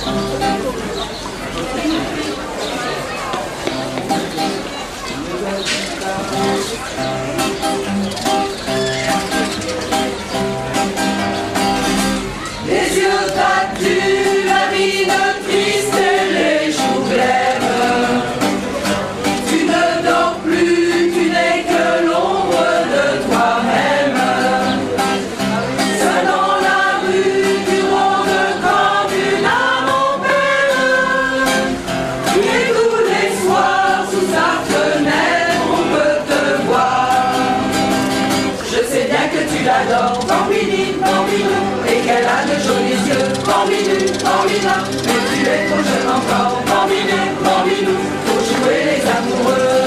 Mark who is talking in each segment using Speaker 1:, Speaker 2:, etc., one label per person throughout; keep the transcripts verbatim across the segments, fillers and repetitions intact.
Speaker 1: Les yeux battus, la mine triste et les joues blêmes. Tu ne dors plus, tu n'es que l'ombre de toi-même. Seul dans la rue, tu rôdes comme une âme en peine. Et tous les soirs, sous sa fenêtre, on peut te voir. Je sais bien que tu l'adores, Bambini, Bambino, et qu'elle a de jolis yeux, Bambinu, Bambina, mais tu es trop jeune encore, Bambiné, Bambinou, pour jouer les amoureux.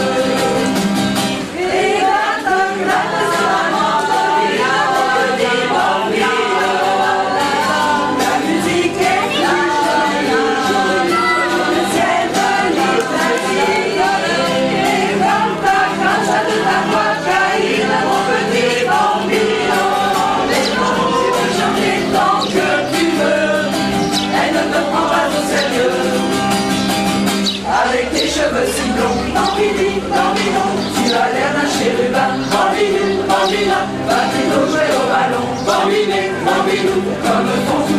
Speaker 1: Et la toque, la toque, la musique est là, le ciel de l'Italie, et comme ta grâce de ta voix trahir mon petit Bambino. Tant que tu veux, elle ne te prend pas au sérieux. Avec tes cheveux si blonds, Bambini, Bambino, tu as l'air d'un chérubin. Bambinu, Bambina, va plutôt jouer au ballon. Bambiné, Bambinou, comme ton